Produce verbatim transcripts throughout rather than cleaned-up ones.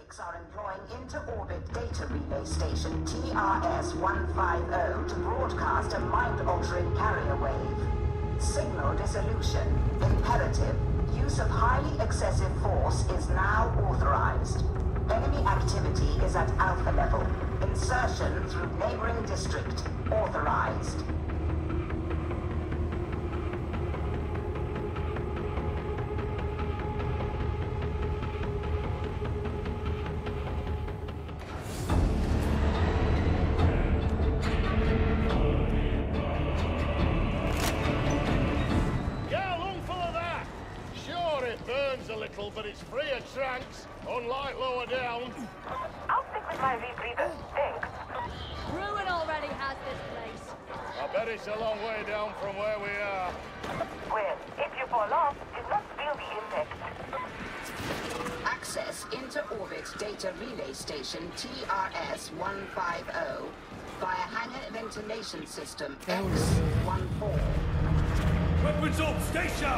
heretics are employing inter-orbit data relay station T R S one fifty to broadcast a mind-altering carrier wave. Signal dissolution. Imperative. Use of highly excessive force is now authorized. Enemy activity is at alpha level. Insertion through neighboring district. Authorized. But it's free of tranks, unlike lower down. I'll stick with my rebreather. Thanks. Ruin already has this place. I bet it's a long way down from where we are. Well, if you fall off, do not feel the impact. Access inter-orbit data relay station T R S one fifty via hangar ventilation system X fourteen. Weapons up, station!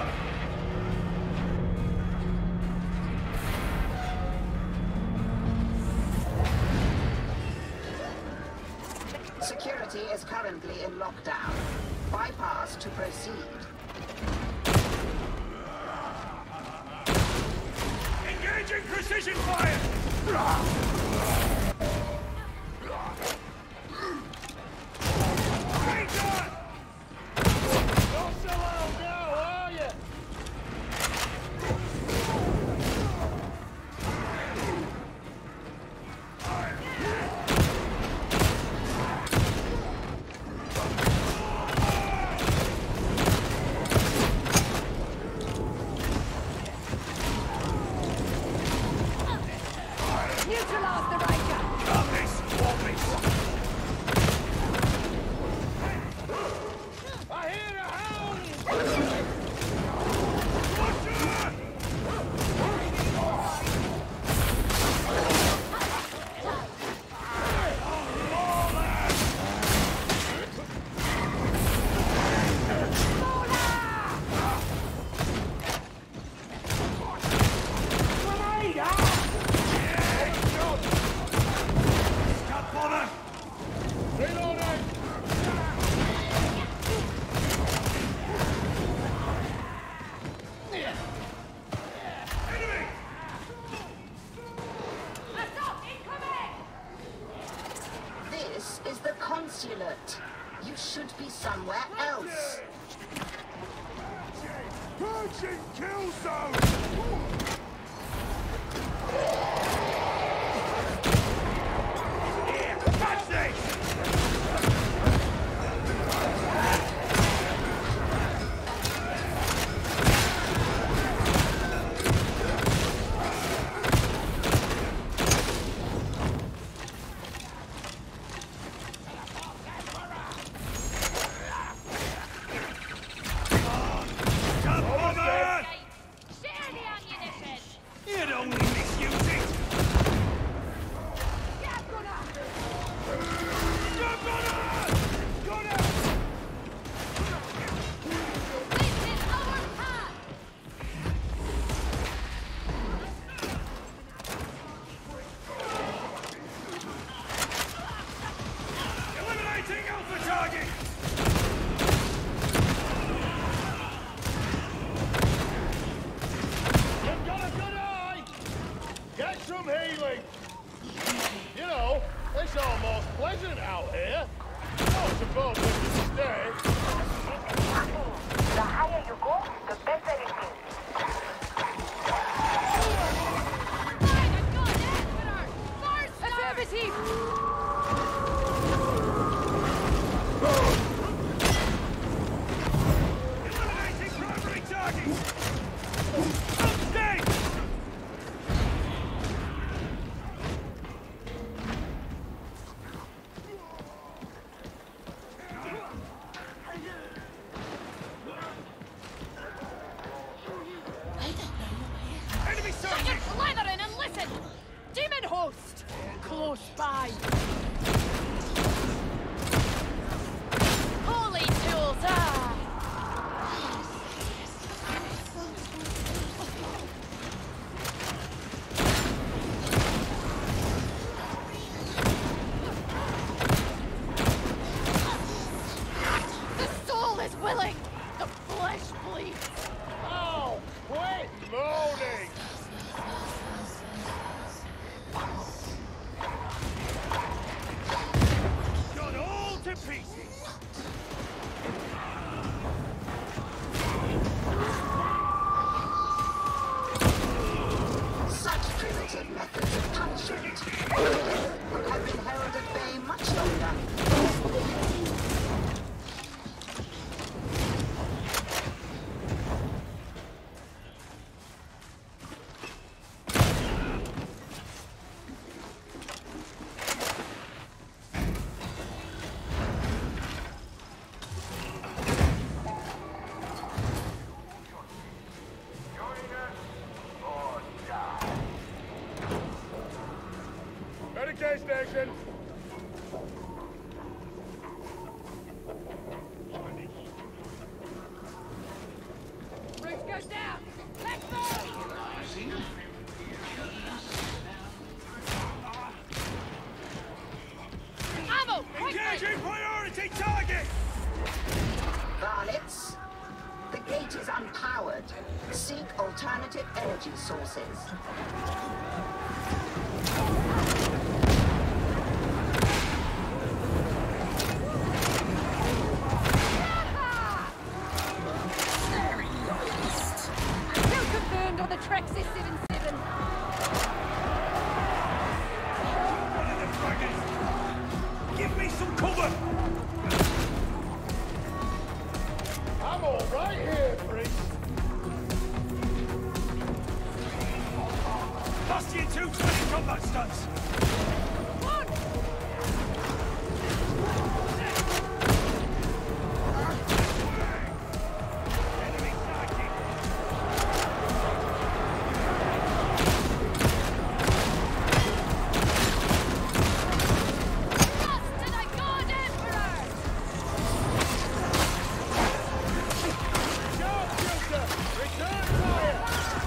Security is currently in lockdown. Bypass to proceed. Engaging precision fire! Great on! Not so loud now, are you? You should be somewhere else. Purging kill zone! Here, catch this! primitive methods of punishment. Could have been held at bay much longer. Relay Station. Roof goes down. Let's move. Ammo! Quickly! Engaging priority target! Varlets, the gate is unpowered. Seek alternative energy sources. Still confirmed on the Trexis seven seven. One of the fraggers! Give me some cover! I'm all right here, priest. Lost you two twenty combat stunts! Enemy target! Lost to the God Emperor! Sharpshooter, return fire!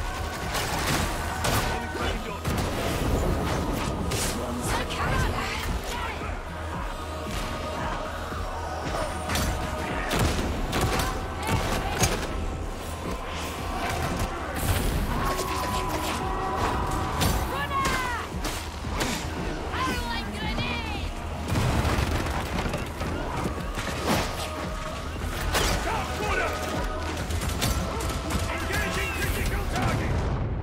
Engaging critical target!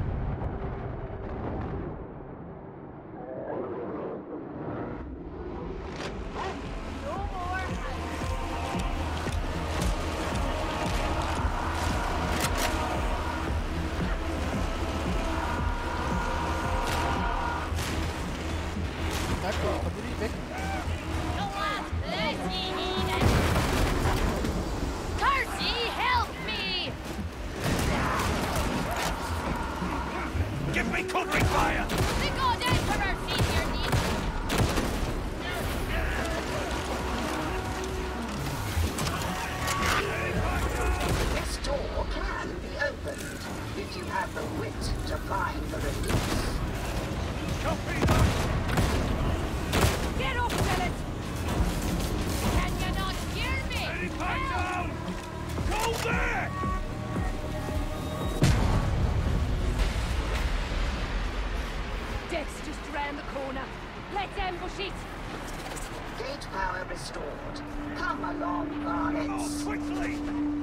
Percy, help me! Give me covering fire! The God Emperor sees your needs. This door can be opened if you have the wit to find the release. Copy that! Get up, Philip! Can you not hear me? Heading back down! Go there! Death's just around the corner. Let's ambush it. Gate power restored. Come along, Oh, varlets. quickly!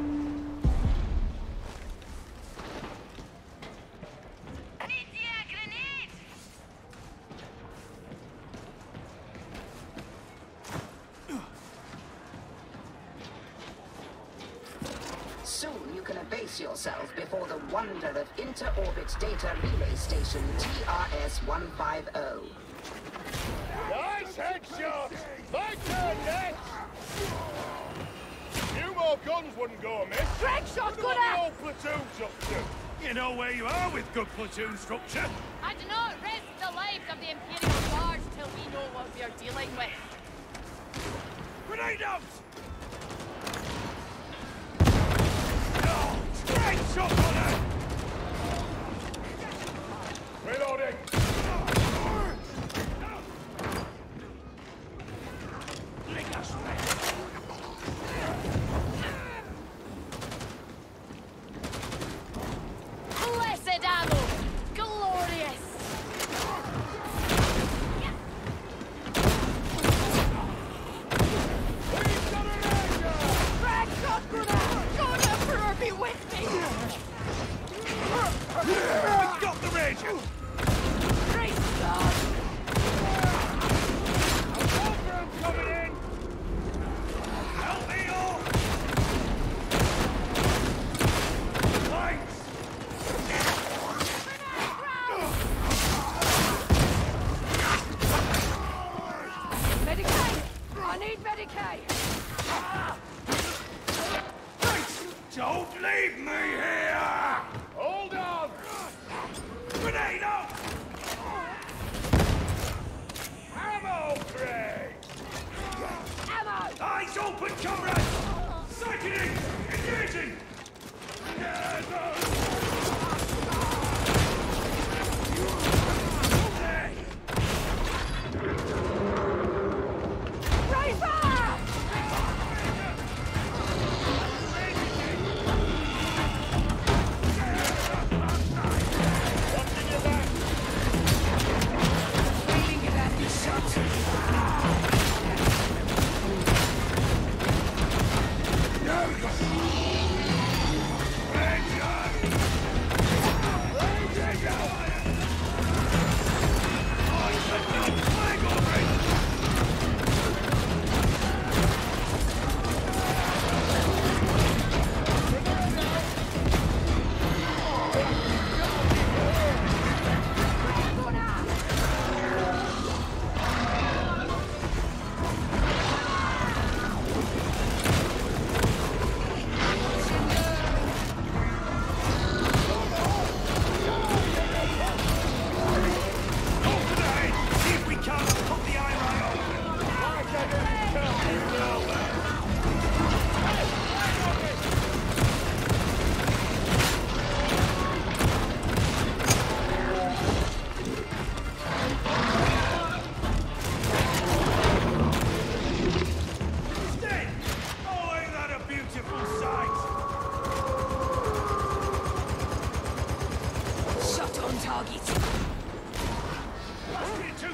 Soon you can abase yourself before the wonder of inter-orbit data relay station T R S one fifty. Nice headshot! My turn next! Few more guns wouldn't go amiss. Drag shot, What good are the at! old platoons up to? You know where you are with good platoon structure. I do not risk the lives of the Imperial Guards till we know what we are dealing with. Grenade out! No! Straight shot on her! Reloading! Lick us, mate. Blessed ammo! Glorious! We've got a ranger! Drag shot, good at! God Emperor be with me!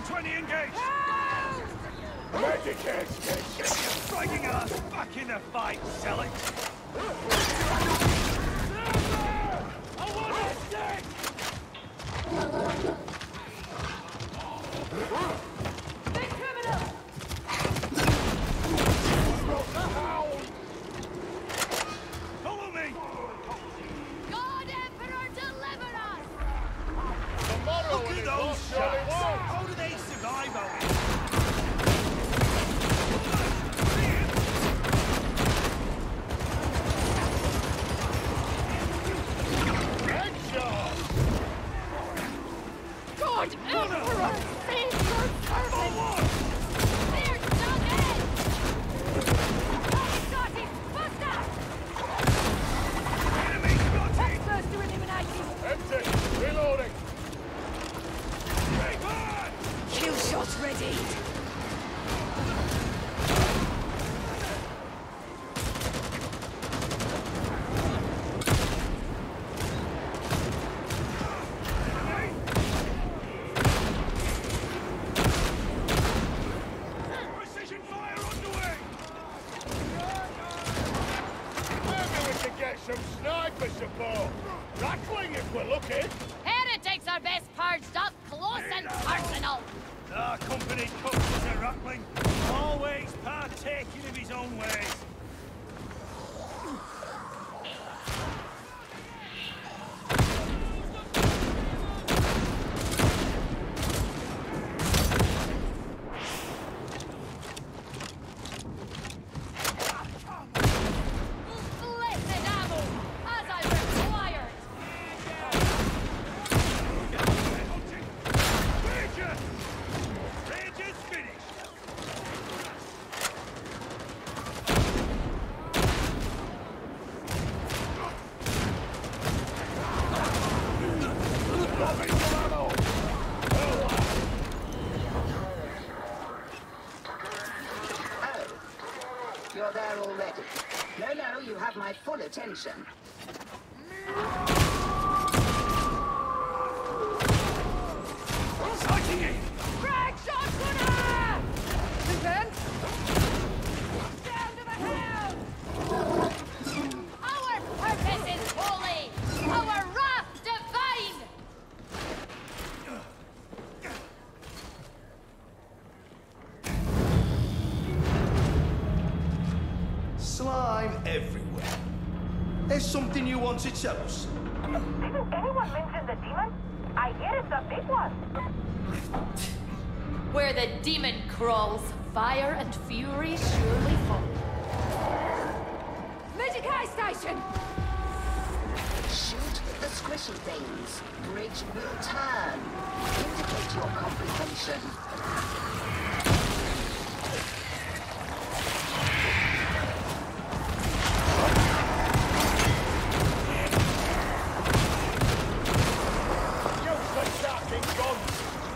twenty engaged! Medicate, Get your frigging ass back in the fight, sell it! I want a stick! Big criminal! Follow me! God Emperor, deliver us! Tomorrow Look when at it those won't surely shots! won't. How do they survive out here? Headshot! God Emperor, save your servant! They're dug in! Starting, faster! Enemy spotted! First to eliminate him! Empty! Reloading! Reload! Kill shot ready! Precision fire underway! Maybe we could get some sniper support. Rattling if we're lucky. Heretics are best purged up close and personal! Our company cook was a rattling, always partaking of his own ways. Blessed ammo! As I required! Major! Major's finished! Oh, you're there already. No, no, you have my full attention. Sighting it! Frag shot gunner! Defend! Down to the hound! Our purpose is holy! Our wrath divine! Slime everywhere. There's something you want to tell us. Didn't anyone mention the demon? I hear it's a big one. Where the demon crawls, fire and fury surely fall. Medicai station! Shoot the squishy things. Bridge will turn. Indicate your comprehension. Use the shocking guns!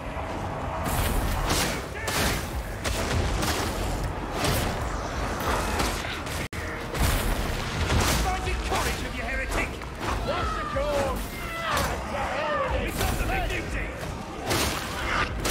Find your courage of you heretic! What's the cause? We got the big duty!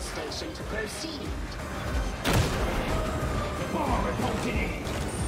station to proceed. Bomber reported in.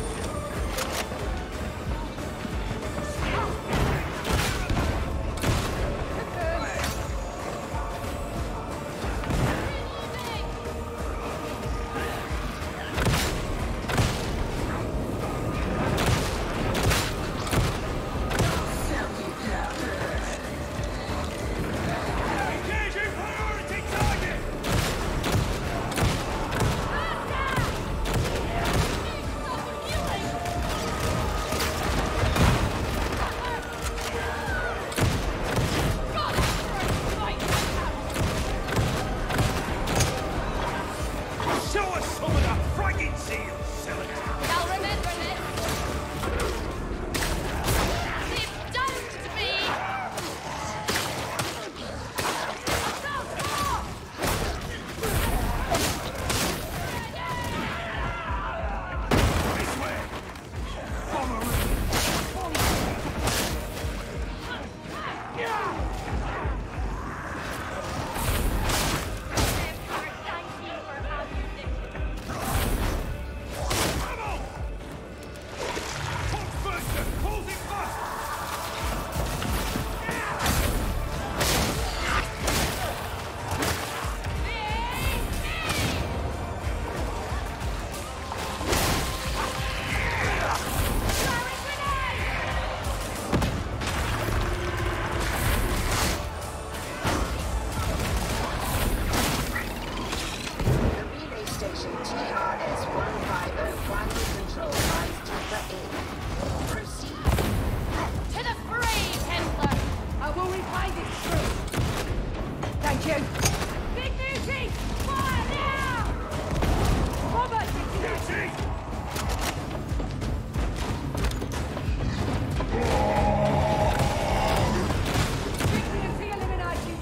T R S one fifty primary control lines to the A. Proceed. To the fray, Templar! I will reply this truth. Thank you. Big Newsy! Fire now! Robert! Newsy! Victory eliminated.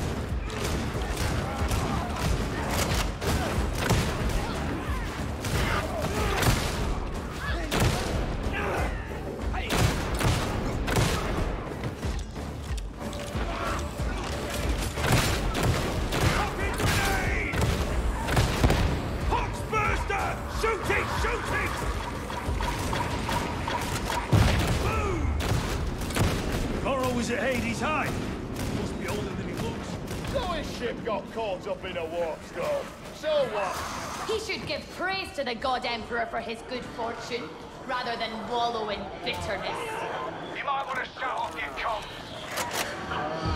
At Hades High. Must be older than he looks. So his ship got caught up in a warp storm. So what? He should give praise to the God Emperor for his good fortune, rather than wallow in bitterness. You might want to shut off your comms.